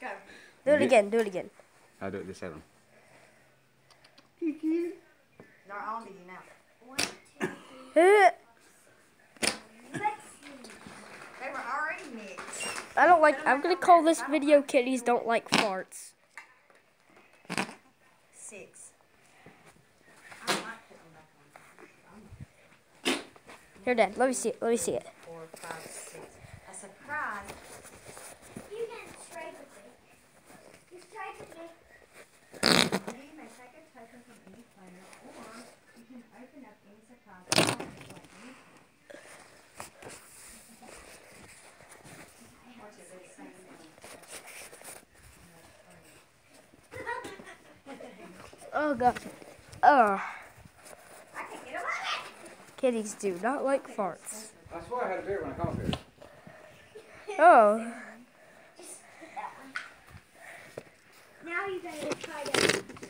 go. Do it again. Do it again. I'll do it this 7. They're on to you now. 1, 2, 3. Let's see. They were already mixed. I don't like. I'm gonna call this video "Kitties Don't Like Farts." 6. I might put them back on. Here, Dad. Let me see it. Let me see it. 4, 5, 6. A surprise. You can try with me. Just try with me. You may take a token from any player, or you can open up any surprise. Oh God. Oh. I can't get them on Kitties do not like farts. That's why I had a beer when I come up here. Oh. Just put that one. Now you gotta try that.